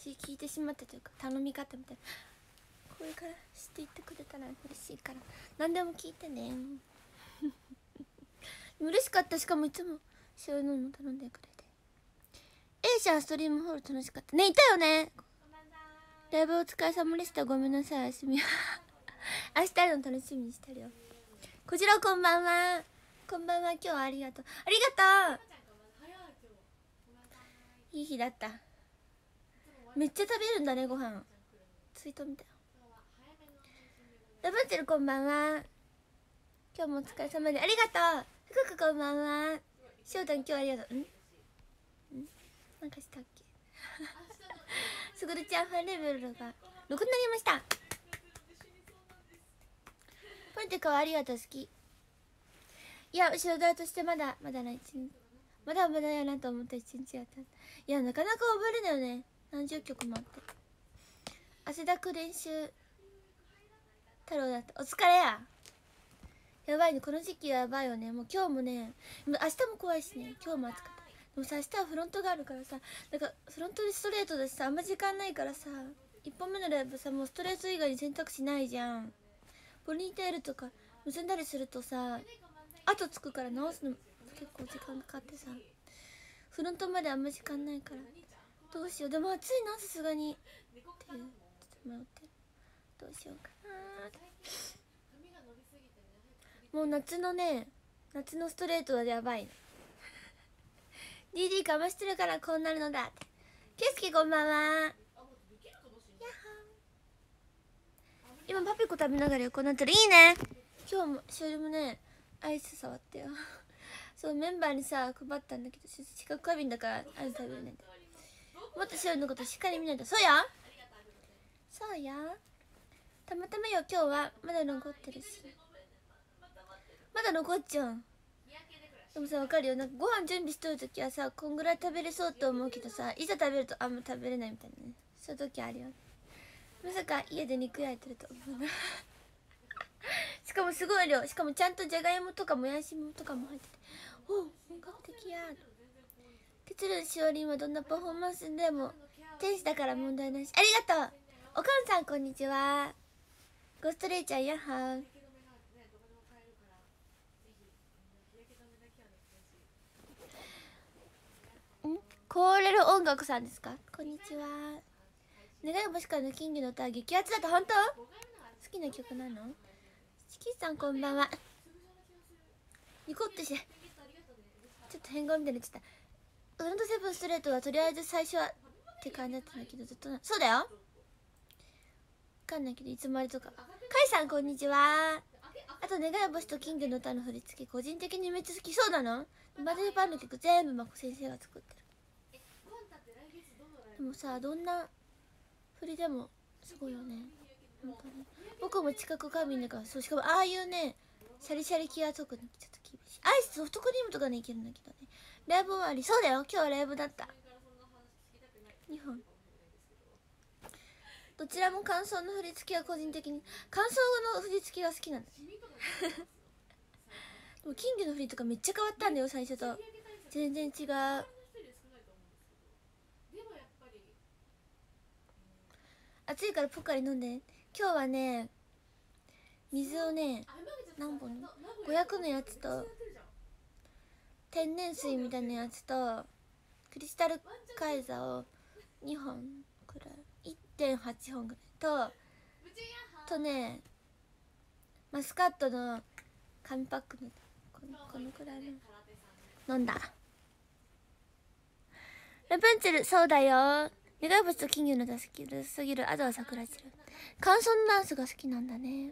聞いてしまったというか頼み方みたいな、これからしていってくれたら嬉しいから何でも聞いてね嬉しかった。しかもいつもそういうのも頼んでくれて。A 社ストリームホール楽しかったね。いたよね。ライブお疲れ様でした。ごめんなさい、おやすみ明日の楽しみにしてるよ。こちらこんばんは。こんばんは。今日はありがとう。ありがとう。いい日だった。めっちゃ食べるんだね、ご飯。ツイート見たよ。ラブンチェルこんばんは。今日もお疲れ様でありがとう。福くこんばんは。しょうたん今日はありがとう。なんかしたっけすぐるちゃんファンレベルが6になりました。ポンテカはありがとう。好き。いや後ろ側としてまだな一日、まだやなと思った一日やった。いやなかなか覚えるだよね。何十曲もあって。汗だく練習太郎だった。お疲れや。やばいね、この時期やばいよね。もう今日もね、明日も怖いしね。今日も暑かった。でもさ、明日はフロントがあるからさ、なんかフロントでストレートだしさ、あんま時間ないからさ、1本目のライブさ、もうストレート以外に選択肢ないじゃん。ポニーテールとか結んだりするとさ、後つくから直すの結構時間かかってさ、フロントまであんま時間ないからどうしよう。でも暑いな、さすがにっていう、ちょっと迷ってる。どうしようかな。もう夏のストレートはやばいのDD かましてるからこうなるのだって。ケイスケこんばんは。今パピコ食べながら横になってる。いいね。今日もしおりもねアイス触ってよそうメンバーにさ配ったんだけど、視覚過敏だからアイス食べれないんだ。もっとしおりのことしっかり見ないと。そうやたまたまよ。今日はまだ残ってるし、まだ残っちゃう。でもさ、わかるよ。なんかご飯準備しとるときはさ、こんぐらい食べれそうと思うけどさ、いざ食べるとあんま食べれないみたいなね、そういう時あるよ。まさか家で肉焼いてると思うなしかもすごい量。しかもちゃんとじゃがいもとかもやしもとかも入ってて、おお本格的や。鉄ルしおりんはどんなパフォーマンスでも天使だから問題なし。ありがとう。おかんさんこんにちは。ゴストレイちゃんやっはー。コーレル音楽さんですか。こんにちは。願い星からのキングの歌は激アツだった。本当？好きな曲なの？チキンさんこんばんは。ニコってしてちょっと変顔みたいになっちゃった。フロントセブンストレートはとりあえず最初はって感じだったんだけど、ずっとそうだよ。わかんないけどいつもあれとか。カイさんこんにちは。あと願い星とキングの歌の振り付け個人的にめっちゃ好き。そうなの？バズルパンの曲全部マコ先生が作ってる。でもさ、どんな振りでもすごいよね本当に。僕も近く過敏だから。そう、しかもああいうねシャリシャリ系は特にちょっと厳しい。アイスソフトクリームとかねいけるんだけどね。ライブ終わり。そうだよ、今日はライブだった。2本どちらも感想の振り付けは個人的に感想の振り付けが好きなんだねでもキングの振りとかめっちゃ変わったんだよ、最初と全然違う。暑いからポカリ飲んで。今日はね水をね何本500のやつと天然水みたいなやつとクリスタルカイザーを2本くらい 1.8 本ぐらいとねマスカットの紙パックのこのくらいの飲んだ。ラプンツェルそうだよ。願い星と金魚のダスキルすぎる。あとは桜散る。乾燥のダンスが好きなんだね。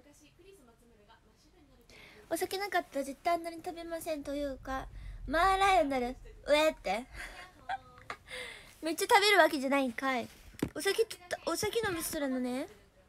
お酒なかったら絶対あんなに食べませんというかマーライオンになる。うえってめっちゃ食べるわけじゃないんかい。お酒飲みするのね。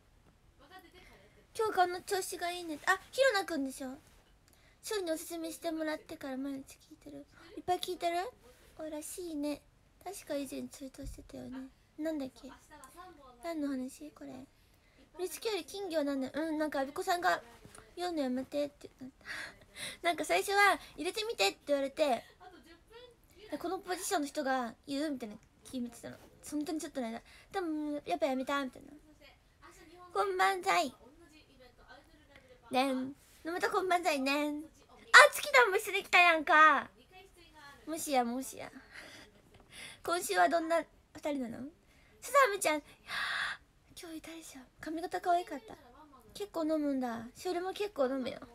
今日顔の調子がいいね。あ、ひろなくんでしょ。ショーにおすすめしてもらってから毎日聞いてる。いっぱい聞いてる。おらしいね。確か以前ツイートしてたよね。なんだっけ、何の話これ。振り付けより金魚なんだよ。なんかアビコさんが読んのやめてって言ったなんか最初は入れてみてって言われて、このポジションの人が言うみたいな決めてたの。 本当にちょっとの間。でもやっぱやめたみたいな。こんばんざいねん。またこんばんざいねん。あ、月田も一緒に来たやんか。もしやもしや。今週はどんな2人なの？スザムちゃん、今日いたでしょ。髪型可愛かった。結構飲むんだ。しおりも結構飲むよ。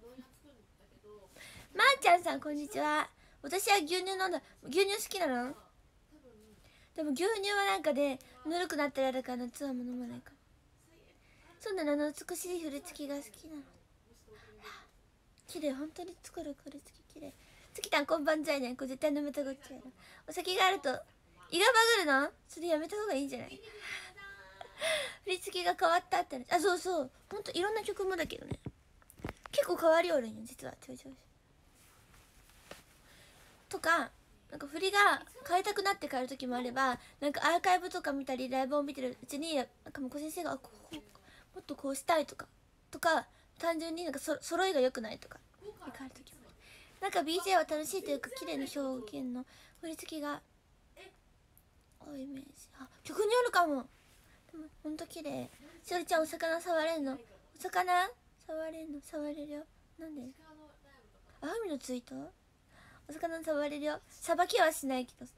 まーちゃんさんこんにちは。私は牛乳飲んだ。牛乳好きなの？でも牛乳はなんかでぬるくなったらだから夏はもう飲まないから。そうなの、美しい振り付きが好きなの。綺麗、本当に作る振り付き綺麗。月たんこんばんざいねん。これ絶対飲めたごっちゃやな。お酒があると胃がバグるの？それやめた方がいいんじゃない？振り付けが変わったってあ、そうそう、ほんといろんな曲もだけどね、結構変わりおるんよ実は。ちょいちょいとか、なんか振りが変えたくなって変える時もあれば、なんかアーカイブとか見たりライブを見てるうちになんかもう先生がもっとこうしたいとか単純になんか揃いが良くないとか変える時もある。なんか BJ は楽しいというか綺麗な表現の振り付けが多いイメージ。あ、曲によるかも。でもほんと綺麗。しおりちゃんお魚触れんの？お魚触れんの？触れるよ。なんで？あふみのツイート？お魚触れるよ。さばきはしないけど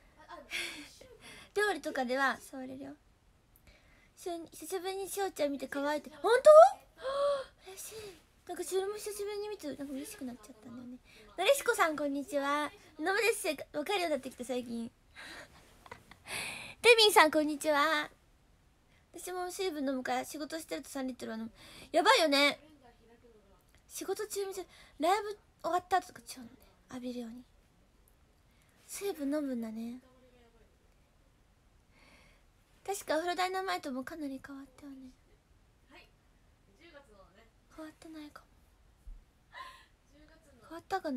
料理とかでは触れるよ。久しぶりにしおちゃん見て可愛いって。ほんと？嬉しい。なんかしおりも久しぶりに見てなんか嬉しくなっちゃったんだよね。なでしこさんこんにちは。飲むです分かるようになってきた最近デミンさんこんにちは。私も水分飲むから仕事してると3リットルは飲む。やばいよね。仕事中にライブ終わった後とか違うのね、浴びるように水分飲むんだね。確かお風呂ダイナマイトもかなり変わったよね。変わってないかも。変わったかな。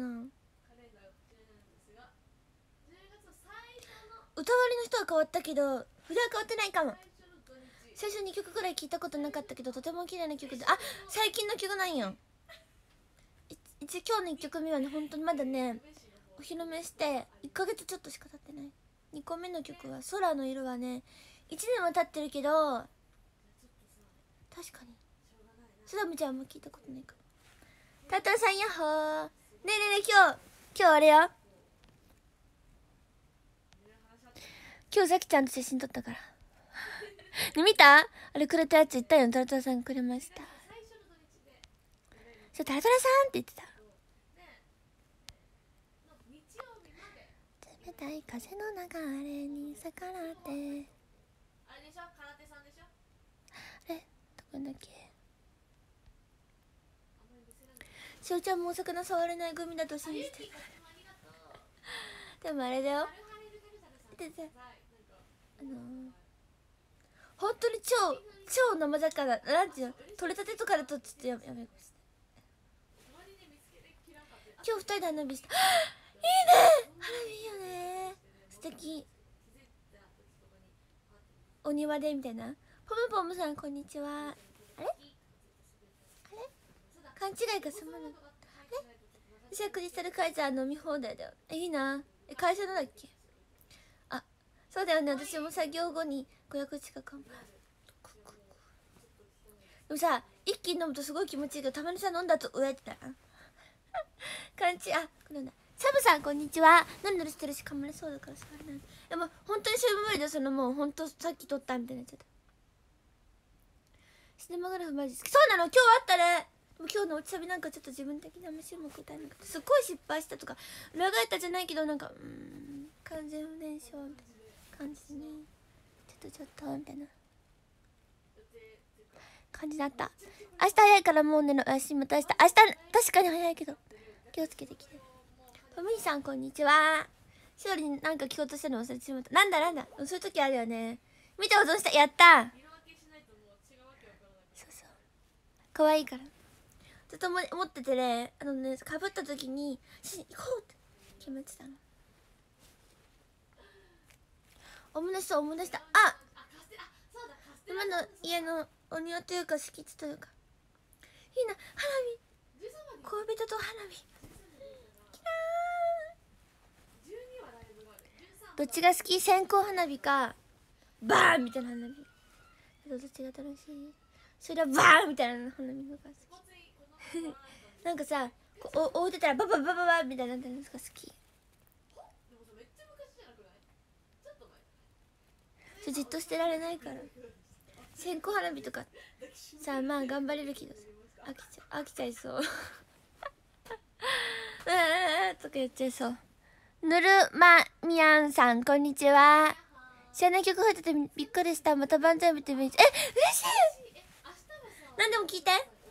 歌割りの人は変わったけど振りは変わってないかも。最初2曲くらい聞いたことなかったけどとても綺麗な曲で、あ、最近の曲なんよ。一応今日の1曲目はね、本当にまだねお披露目して1ヶ月ちょっとしか経ってない。2個目の曲は空の色はね1年は経ってるけど、確かにスダムちゃんも聞いたことないかも。タタさんやっほー。ねえねえねえ、今日あれよ、今日ザキちゃんと写真撮ったからね、見た？あれくれたやつ言ったよ。タラタラさんくれました。それタラタラさんって言ってた。冷たい風の流れに逆らって、あれでしょ、空手さんでしょ。あれどこだっけ。しおちゃんもお魚触れないグミだと信じてるでもあれだよ、本当に超生魚、なんていうの、取れたてとかだとちょっとやめこして。今日2人で花火した。いいね、花火いいよね、素敵。お庭でみたいな。ポムポムさんこんにちは。あれ勘違いが済まない。あれ私はクリスタルカイザー飲み放題だよ。いいな。会社のだっけ。あ、そうだよね、私も作業後に500近く。でもさ、一気に飲むとすごい気持ちいいけど、たまにさ飲んだと上ってたら感じ。あ、これだ。サブさんこんにちは。ノリノリしてるし噛まれそうだから触れない。でも本当にそれも無理だ。そのもう本当さっき撮ったみたいになっちゃった。シネマグラフマジ好き。そうなの、今日あったね。でも今日の落ちサビなんかちょっと自分的な虫も答えなかった。すっごい失敗したとか裏返ったじゃないけど、なんか完全不燃焼みたいな感じでね、ちょっとみたいな感じだった。明日早いからもう寝る。おやすみ。また明日。明日確かに早いけど気をつけてきて。トミーさんこんにちは。勝利になんか聞こうとしたの忘れてしまった。なんだそういう時あるよね。見て保存した。やった。そうそう、可愛いからずっと思っててね、かぶった時に行こうって決めてたの。おもなしだ。あ、今の家のお庭というか敷地というかいいな。花火、恋人と花火、キラー。どっちが好き？線香花火かバーンみたいな花火。どっちが楽しい？それはバーンみたいな花火のが好き。なんかさ、追ってたらバババババみたいなのが好き。じっとしてられないから。線香花火とかさあ、まあ頑張れるけどさ、飽きちゃいそう。とか言っちゃいそう。ぬるまみやんさん、こんにちは。知らない曲入っててびっくりした。また万歳見てみて。嬉しい。何でも聞いて。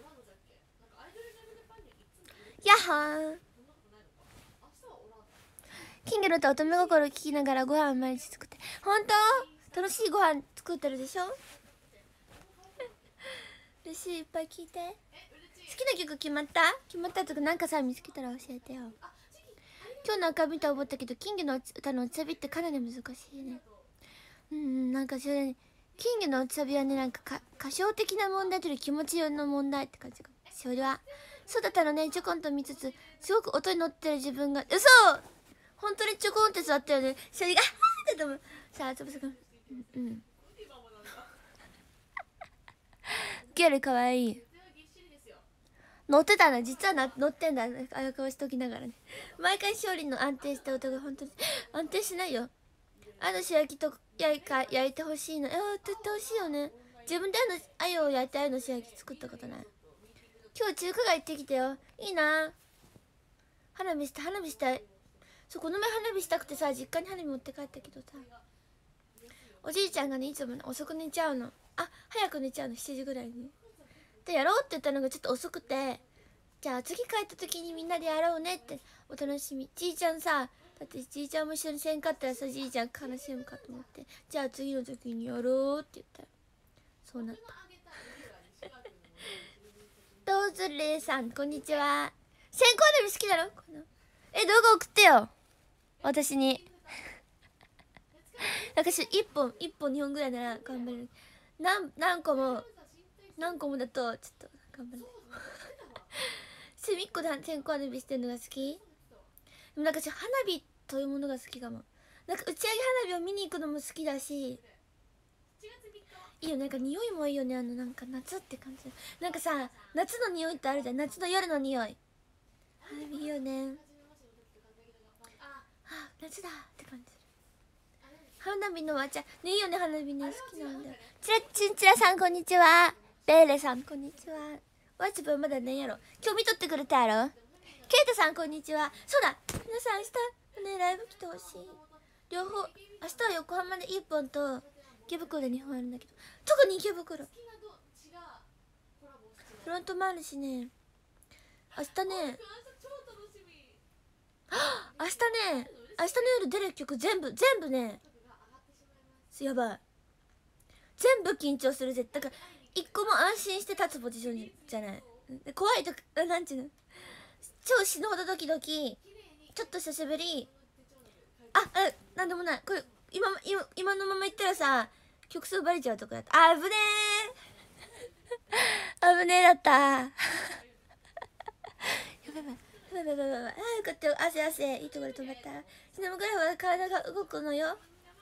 やっはー。キングのと乙女心聞きながらご飯毎日作って。ほんと楽しいご飯作ってるでしょ。嬉しい。いっぱい聞いて。好きな曲決まったとか、なんかさ見つけたら教えてよ。今日の赤見た思ったけど、キングの歌のサビってかなり難しいね。なんかそれ、キングのサビはね、なんか歌唱的な問題というより気持ちの問題って感じか。それはそうだったのね。ちょこんと見つつ、すごく音に乗ってる自分が、嘘、本当にちょこんって座ったよね。それがってと思う。さあ、つぶさくん、ギャルかわいい。乗ってたな、実は乗ってんだ。あやかわしときながらね。毎回勝利の安定した音が本当に安定しないよ。塩焼きと焼いてほしいの。やってほしいよね。自分で鮎を焼いて鮎の塩焼き作ったことない。今日中華街行ってきてよ。いいな。花火したい。そう、この前花火したくてさ、実家に花火持って帰ったけどさ、おじいちゃんがね、いつも遅く寝ちゃうの。早く寝ちゃうの、7時ぐらいに。で、やろうって言ったのがちょっと遅くて、じゃあ次帰った時にみんなでやろうねって。お楽しみ。じいちゃんさ、だってじいちゃんも一緒にせんかったらさ、じいちゃん悲しむかと思って、じゃあ次の時にやろうって言ったらそうなった。どうぞれいさん、こんにちは。線香花火好きだろ。動画送ってよ、私に。なんか1本2本ぐらいなら頑張れる。何個もだとちょっと頑張れない。隅っこで線香花火してるのが好き。でもなんか花火というものが好きかも。なんか打ち上げ花火を見に行くのも好きだし、いいよ。なんか匂いもいいよね。なんか夏って感じ。なんかさ、夏の匂いってあるじゃん。夏の夜の匂い。花火いいよね。夏だって感じ。花火のわちゃね、いいよね。花火ね、好きなんだよ。ちんちらさん、こんにちは。ベーレさん、こんにちは。わちぶんまだねやろ。今日見とってくれたやろ。ケイトさん、こんにちは。そうだ、皆さん明日ね、ライブ来てほしい。両方、明日は横浜で1本と池袋で2本あるんだけど、特に池袋フロントもあるしね。明日ね、明日の夜出る曲全部ね、やばい。全部緊張する絶対。だから一個も安心して立つポジションじゃない。怖いとか、なんちゅうの、超死ぬほどドキドキ。ちょっと久しぶり。なんでもない。これ今のまま言ったらさ、曲数バレちゃうとかやった。危ねえ。危ねえだった。やばい。よかったよ。汗いいところで止まった。シネマグラフは体が動くのよ。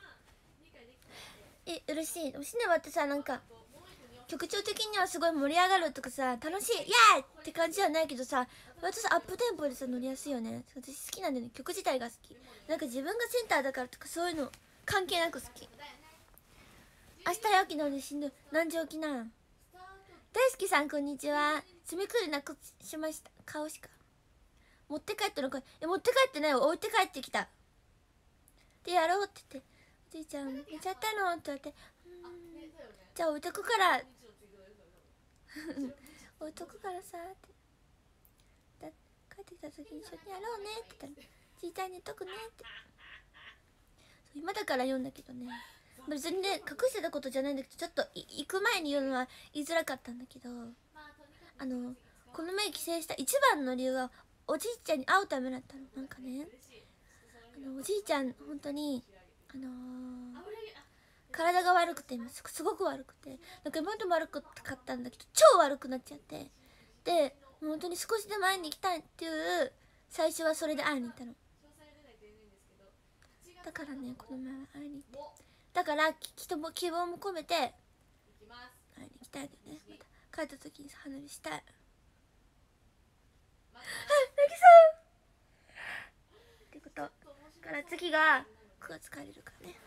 嬉しい。シネマってさ、なんか曲調的にはすごい盛り上がるとかさ、楽しいイエーイって感じじゃないけどさ、割とさアップテンポでさ乗りやすいよね。私好きなんだよね。曲自体が好き。なんか自分がセンターだからとかそういうの関係なく好き。明日早起きなのでしんどい。何時起きなん。大好きさん、こんにちは。爪くりなくしました。顔しか持って帰ったのか。持って帰ってないよ。置いて帰ってきた。でやろうって言って、おじいちゃん寝ちゃったのって言って、じゃあ置いとくから置いとくからさって帰ってきた時に一緒にやろうねって言ったら、じいちゃん寝とくねって。今だから言うんだけどね、別にね隠してたことじゃないんだけど、ちょっと行く前に言うのは言いづらかったんだけど、この前帰省した一番の理由はおじいちゃんに会うためだったの。なんかね、おじいちゃん本当に体が悪くて、すごく悪くて、なんか今までも悪かったんだけど超悪くなっちゃって、で本当に少しでも会いに行きたいっていう、最初はそれで会いに行ったの。だからね、この前は会いに行って、 だから人も希望も込めて会いに行きたいんだよね。また帰った時にさ花火したい。あ、なぎさんってことから次が9月帰れるからね。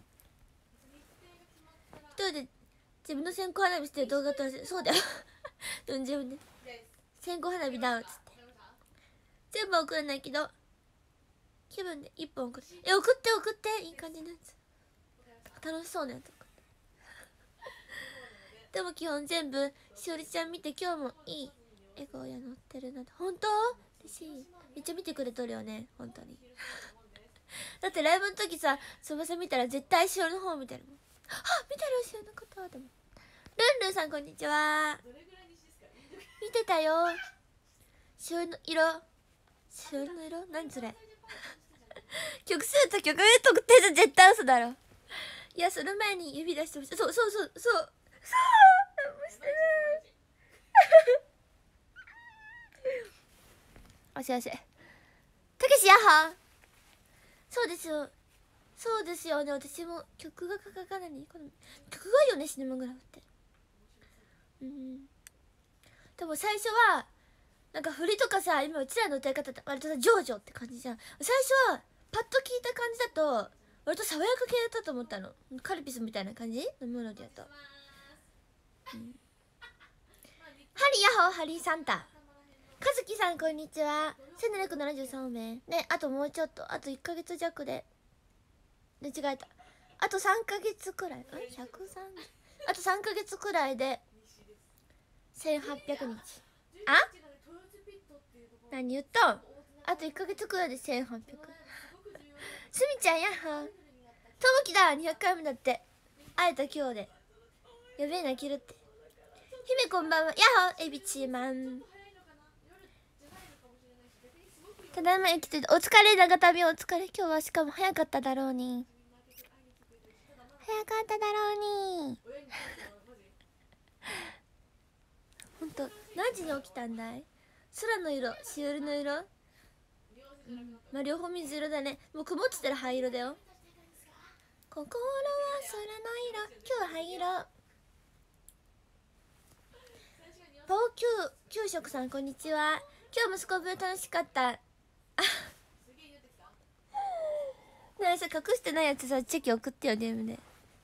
一人で自分の線香花火してる動画撮らせる。そうだようん、自分で線香花火だっつって全部送らないけど気分で1本送る。送っていい感じのやつ、楽しそうなやつ送ってでも基本全部しおりちゃん見て今日もいい笑顔や乗ってるなって。本当嬉しい。めっちゃ見てくれとるよね本当にだってライブの時さ翼見たら絶対しおりの方見てるもん。あ、見てるしおりのことでも。ルンルンさんこんにちは。見てたよ。しおりの色、しおりの色何それ曲数と曲名特定じゃ絶対嘘だろ。いやその前に指出してほしい。そうそうそうそうそうしてるおしおしたけしやはそうですよ。そうですよね。私も曲がかなりこの曲がいいよねシネマグラフって。でも最初はなんか振りとかさ、今うちらの歌い方って割とさジョージョって感じじゃん。最初はパッと聞いた感じだと割と爽やか系だったと思ったの。カルピスみたいな感じのメロディアと、ハリーヤホーハリーサンタ。かずきさんこんにちは。1773名ね。あともうちょっと、あと1ヶ月弱で間違えた。あと3ヶ月くらい、130、あと3ヶ月くらいで1800日。あ、何言ったん。あと1ヶ月くらいで1800。すみちゃんやっはー。ともきだ、200回目だって。会えた今日でやべえな、切るって。姫こんばんは。やっほーエビチーマン。ただいま生きてる。お疲れ長旅お疲れ。今日はしかも早かっただろうに。早かっただろうにほんと何時に起きたんだい。空の色、しおりの色、まあ両方水色だね。もう曇ってたら灰色だよ。心は空の色、今日は灰色。ポー給食さんこんにちは。今日もスコープ楽しかった。あねえさ、隠してないやつさチェキ送ってよ DM で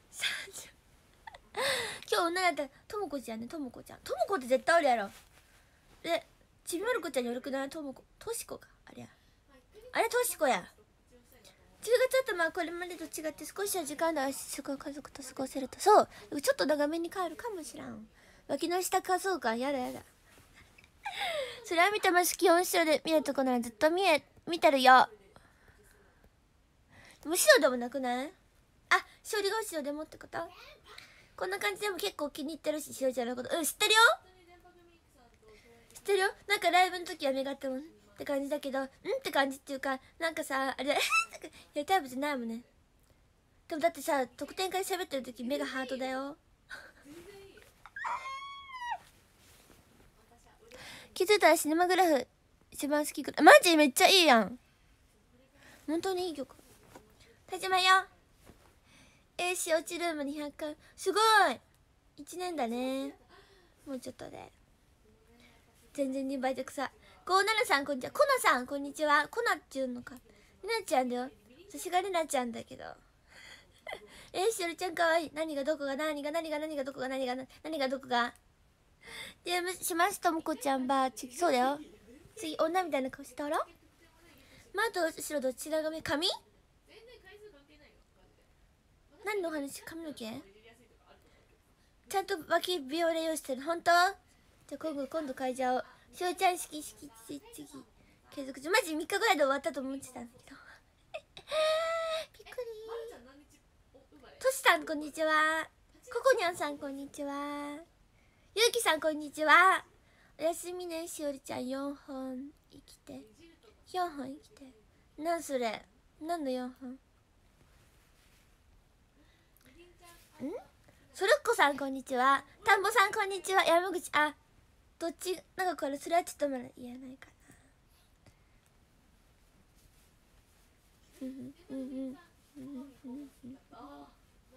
今日女だったらともこちゃんね。ともこちゃん、ともこって絶対おるやろ。でちびまる子ちゃんによるくない。ともことしこか。あれとしこや。10月頭はこれまでと違って少しは時間で家族と過ごせると。そうちょっと長めに帰るかもしらん。脇の下仮想感やだそれは見てます。基本後ろで見るとこならずっと見てるよ。でも後ろでもなくない。あ、しおりが後ろでもってこと。こんな感じでも結構気に入ってるし、しおりちゃんのこと。知ってるよ。知ってるよ。なんかライブの時は目がってもんって感じだけど、って感じっていうか、なんかさあれやりたい部じゃないもんね。でもだってさ特典会喋ってる時目がハートだよ気づいたらシネマグラフ一番好きくらい。マジめっちゃいいやん。本当にいい曲。田島よ。AC 落ちルーム200回。すごい1年だね。もうちょっとで全然2倍で草。57さんこんにちは。コナさんこんにちは。コナっていうのか。りなちゃんだよ。私がりなちゃんだけどしおりちゃんかわいい。何がどこが何がどこが何がどこが。DM しますともこちゃんば。そうだよ。次女みたいな顔してたら前と後ろどちらが目。髪何の話。髪の毛ちゃんと脇ビオレ用意してる。本当。じゃあ今度変えちゃおう。しおちゃん式次継続中。マジ3日ぐらいで終わったと思ってたんだけどびっくり。としさんこんにちは。ココニャンさんこんにちは。ゆうきさんこんにちは。おやすみね。しおりちゃん4本生きて。4本生きて。なんそれ。何の4本。そるっこさんこんにちは。田んぼさんこんにちは。山口、あ、どっちなんかこれそれはちょっとまだ言えないかな。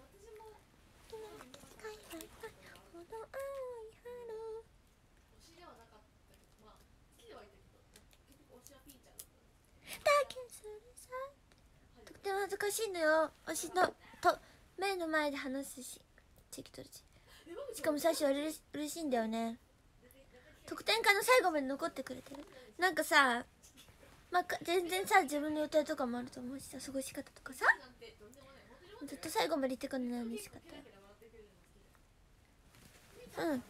欲しいのよ。推しのと目の前で話すし、チェキ取るしかも最初は嬉しいんだよね。特典会の最後まで残ってくれてる。なんかさ、まあ、全然さ自分の予定とかもあると思うしさ、過ごし方とかさ、ずっと最後まで言ってくるのは嬉しかった。うん。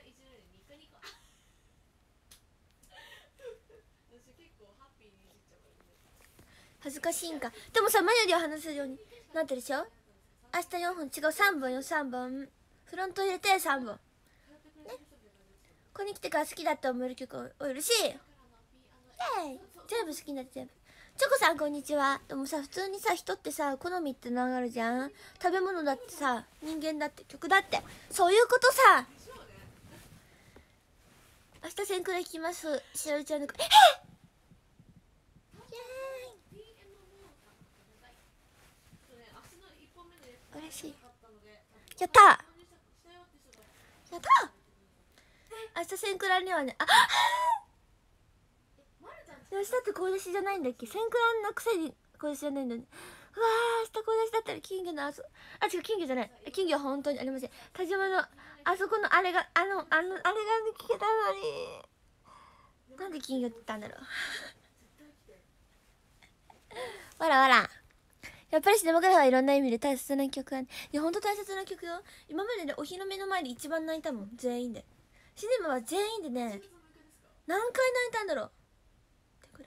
恥ずかしいんか。でもさ、マヨリは話せるようになってるでしょ。明日4本違う、3本よ、3本。フロント入れて3本ね。ここに来てから好きだって思える曲多いるし、イエーイ。全部好きになって全部。チョコさんこんにちは。でもさ、普通にさ、人ってさ、好みって流るじゃん。食べ物だってさ、人間だって、曲だって、そういうことさ。明日1000くらい聞きます。しおりちゃんの声。嬉しい。やったー、やったー。明日1000くらいにはね、あっ、明日って声出しじゃないんだっけ。1000くらいのくせに声出しじゃないんだね。うわー、明日声出しだったら金魚の違う、金魚じゃない。金魚は本当にありません。田島のあそこのあれがあれが聞けたのに、なんで金魚って言ったんだろう。わらわら。やっぱりシネマグラフはいろんな意味で大切な曲は、いやほんと大切な曲よ。今まででお披露目の前で一番泣いたもん、全員で。シネマは全員でね、何回泣いたんだろうってくらい。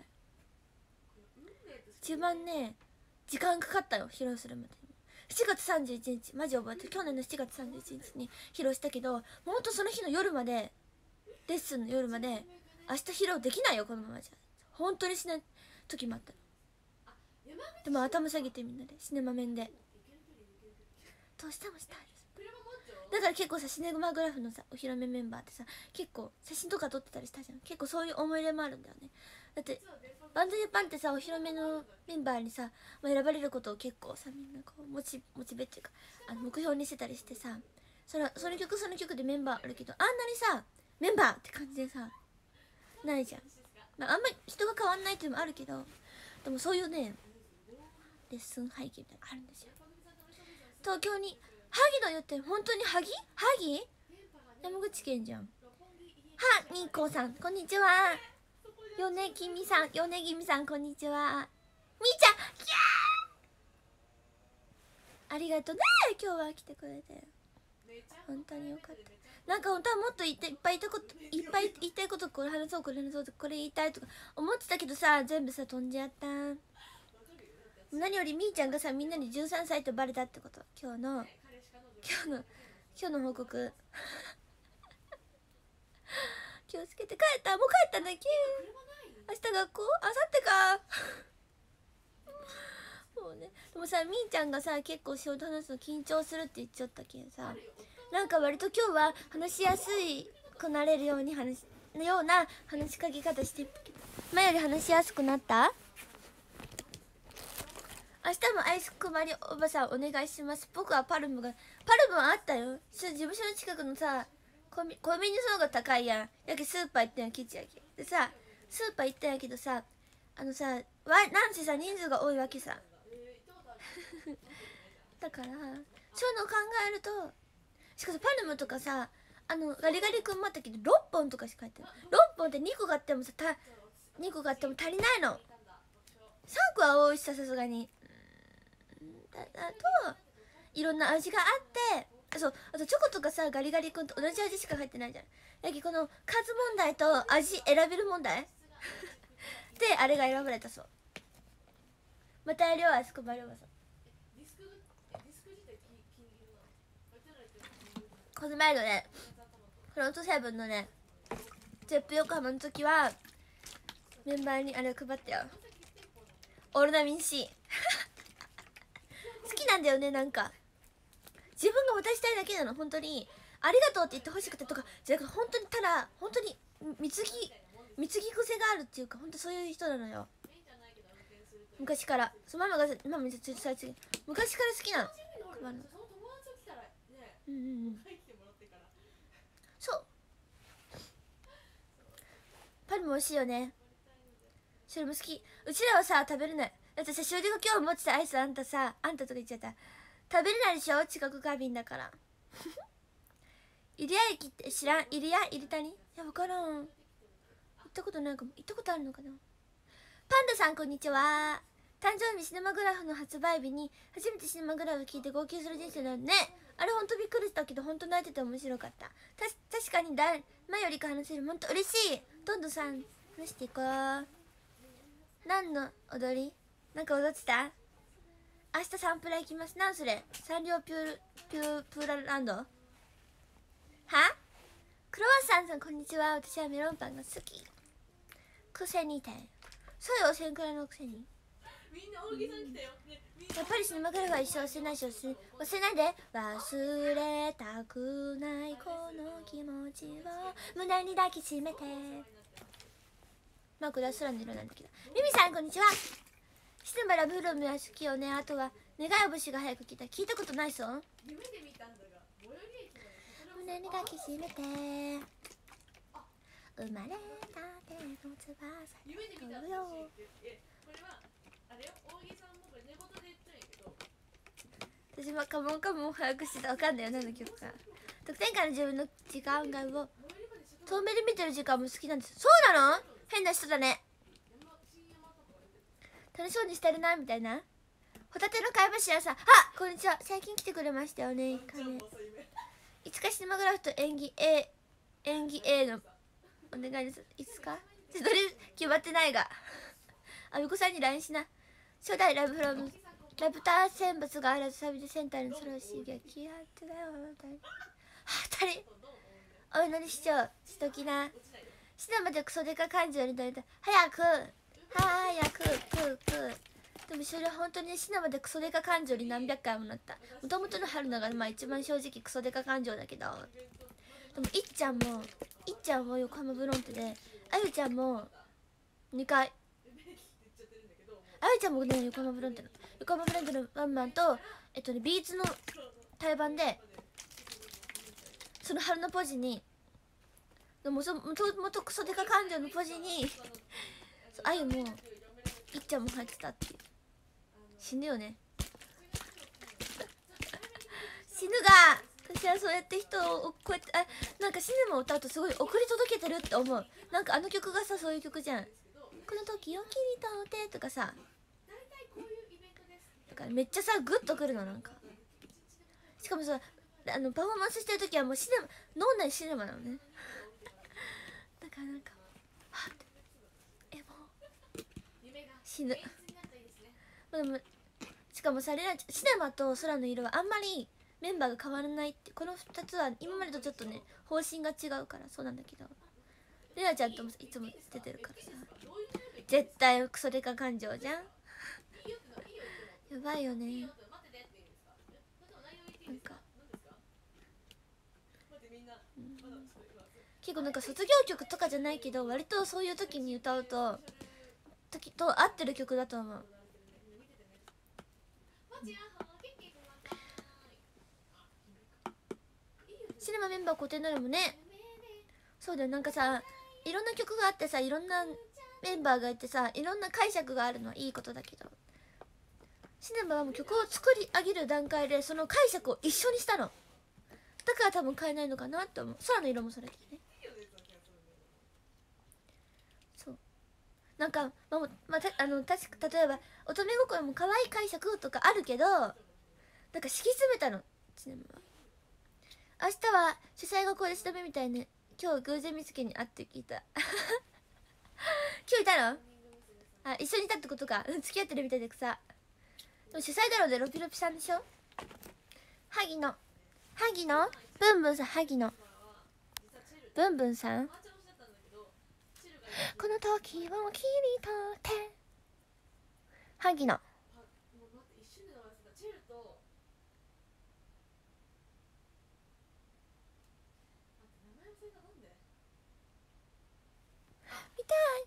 一番ね、時間かかったよ、披露するまで。7月31日、マジ覚えてる。去年の7月31日に披露したけど、ほんとその日の夜まで、レッスンの夜まで、明日披露できないよ、このままじゃ。本当にしない時もあった。でも頭下げてみんなでシネマ面でどうしてもしたいです。だから結構さ、シネマグラフのさお披露目メンバーってさ、結構写真とか撮ってたりしたじゃん。結構そういう思い入れもあるんだよね。だってバンドジャパンってさ、お披露目のメンバーにさ、選ばれることを結構さ、みんなこうモチベっていうか、目標にしてたりしてさ、その曲でメンバーあるけど、あんなにさメンバーって感じでさないじゃん。まあ、あんまり人が変わんないっていうのもあるけど、でもそういうねレッスン背景みたいなのあるんですよ。東京に萩の湯って本当に萩山口県じゃん。はにーこーさんこんにちは。米君さんこんにちは。みーちゃんキャー、ありがとうね、今日は来てくれて本当によかった。なんか本当はもっといっぱい言いたいこと、これ話そうこれ言いたいとか思ってたけどさ、全部さ飛んじゃった。何よりみーちゃんがさ、みんなに13歳とバレたってこと。今日の報告気をつけて。帰った、もう帰ったんだっけ。明日学校、あさってかもうね。でもさ、みーちゃんがさ結構仕事話すの緊張するって言っちゃったけどさ、なんか割と今日は話しやすくなれるような話しかけ方してるけど、前より話しやすくなった。明日もアイスくまりおばさんお願いします。僕はパルムはあったよ。事務所の近くのさコンビニの方が高いやん。やけスーパー行ったんや、キッチンやけでさ、スーパー行ったんやけどさ、なんせさ人数が多いわけさだからそういうのを考えると、しかもパルムとかさ、ガリガリ君もあったけど6本とかしか入ってない。6本って2個があっても足りないの。3個は多いしさ、さすがに。だといろんな味があって、あとチョコとかさ、ガリガリ君と同じ味しか入ってないじゃん。だけどこの数問題と味選べる問題であれが選ばれたそう。またやるよ、あそこまりおばさん。この前のねフロントセブンのねゼップ横浜の時はメンバーにあれを配ったよ。オルナミン C 好きなんだよね。なんか自分が渡したいだけなの。本当にありがとうって言ってほしくてとかじゃなくて、本当にただ本当に貢ぎ癖があるっていうか、本当そういう人なのよ。昔からママめっちゃ最近昔から好きなの。そうパルも美味しいよね。それも好き。うちらはさ食べれない。 だってさ、しおりが今日持ってたアイスあんたとか言っちゃった、食べれないでしょ、近く過敏だから入谷駅って知らん？入谷？いや、分からん。行ったことないかも。行ったことあるのかな。パンダさんこんにちは。誕生日シネマグラフの発売日に初めてシネマグラフ聞いて号泣する人生なんね。あれほんとびっくりしたけど、ほんと泣いてて面白かった。確かに前よりか話せる。ほんと嬉しい。どんどんさん話していこう。何の踊り？なんか踊ってた？明日サンプラ行きます。なんそれ？サンリオプーラランド？は？クロワッサンさんこんにちは。私はメロンパンが好き。くせにて。そうよ、1000くらいのくせに。みんな大木さん来たよ、ね、やっぱりシネマグラフは一生忘れないし、忘れないで。忘れたくないこの気持ちを胸に抱きしめて。まあこれは空の色なんだけど。ミミさんこんにちは。シネマラブルームは好きよね。あとは願い星が早く来た。聞いたことないぞ。夢で見たんだが、胸に抱きしめて。生まれたての翼夢で見たんだよ。これはあれよ、大木さんもこれ寝言で言ったんやけど、私もカモンカモン早くしてた。わかんないよ、何の曲か。得点から自分の時間外を遠目で見てる時間も好きなんです。そうなの？変な人だね。楽しそうにしてるなみたいな。ホタテの貝柱さん、あ、こんにちは。最近来てくれましたよね。いつかシネマグラフと演技 A のお願いです。いつかどれ決まってないがあみこさんに LINE しな。初代ラブター選抜があらずサビでセンターにそれを刺激やってだよ。二人お祈りしちゃうしときな。シネマでクソデカ感情になりたい。早くでもそれは本当にシネマでクソデカ感情に何百回もなった。もともとの春菜がまあ一番正直クソデカ感情だけど、でもいっちゃんも横浜ブロンテで、あゆちゃんも2回、あゆちゃんもね、横浜ブロンテのワンマンとビーツの対バンで、その春のポジにもとクソデカ感情のポジにあゆもいっちゃんも入ってたっていう。死ぬよね死ぬが。私はそうやって人をこうやってなんかシネマを歌うとすごい送り届けてるって思う。なんかあの曲がさ、そういう曲じゃん。この時を切り取ってとかさ、だからめっちゃさグッとくるの。なんかしかもさ、パフォーマンスしてる時はもう脳内シネマなのねだからなんかはっもう死ぬでもしかもさ、シネマと空の色はあんまりメンバーが変わらないって。この2つは今までとちょっとね方針が違うからそうなんだけど、レナちゃんともいつも出てるからさ、絶対クソデカ感情じゃんやばいよね。なんか、結構なんか卒業曲とかじゃないけど、割とそういう時に歌うと合ってる曲だと思う。シネマメンバー固定なのもね。そうだよ。なんかさ、いろんな曲があってさ、いろんなメンバーがいてさ、いろんな解釈があるのはいいことだけど、シネマはもう曲を作り上げる段階でその解釈を一緒にしたの。だから多分変えないのかなって思う。空の色もそれだけどね。そうなんか例えば乙女心も可愛い解釈とかあるけど、なんか敷き詰めたのシネマは。明日は主催がこれ調べみたいね。今日偶然見つけに会って聞いた今日いたの？一緒にいたってことか。付き合ってるみたいでさ。でも主催だろうで、ロピロピさんでしょ。萩野ブンブンさん、萩野ブンブンさん、この時を切り取って萩野見たい。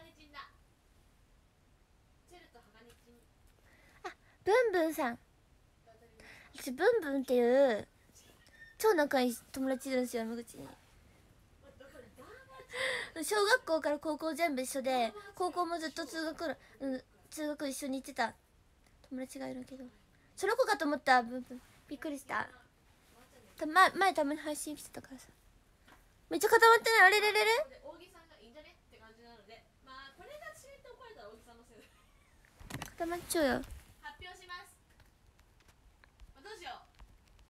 ブンブンさん、私ブンブンっていう超仲いい友達いるんですよ、山口に。小学校から高校全部一緒で、高校もずっと通学路、 通学一緒に行ってた友達がいるけど、その子かと思った。びっくりした。前たまに配信来てたからさ。めっちゃ固まってない。あれれれれ大木さんがいいんじゃねって感じなので、まあこれがチート怒られたら大木さんのせいで固まっちゃうよ。